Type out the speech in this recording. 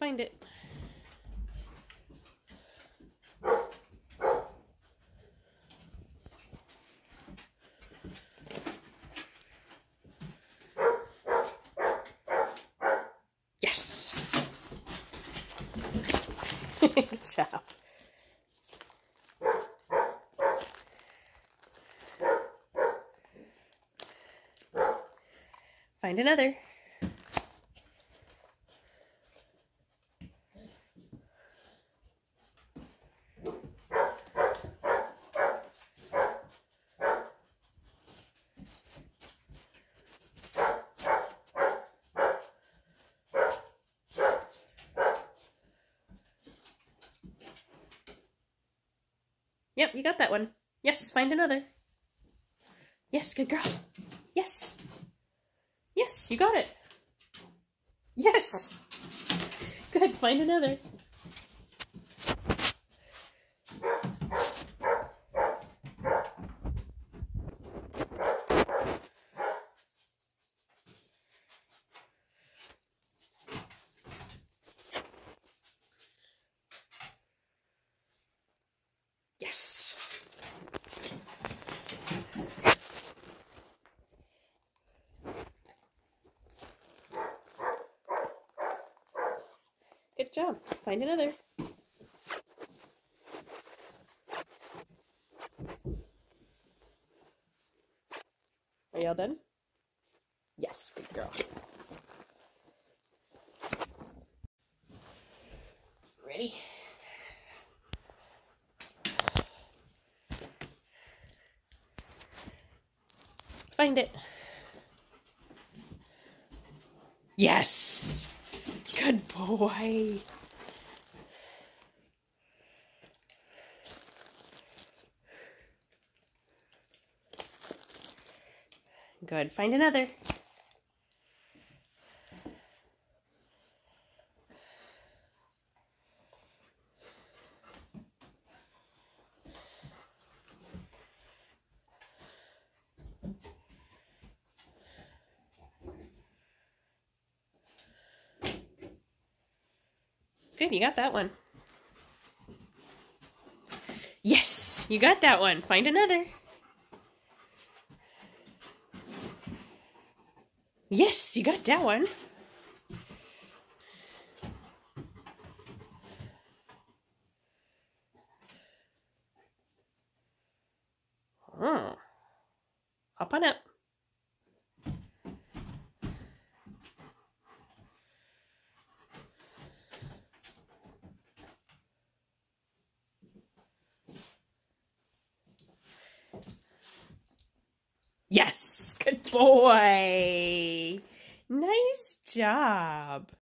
find it. Yes! Good job. Find another. Yep, you got that one. Yes, find another. Yes, good girl. Yes. Yes, you got it. Yes. Good, find another. Yes. Good job. Find another. Are you all done? Yes, good girl. Ready? Find it. Yes! Good boy. Good. Find another. Good, you got that one. Yes, you got that one. Find another. Yes, you got that one. Oh. Hop on up. Yes, good boy. Nice job.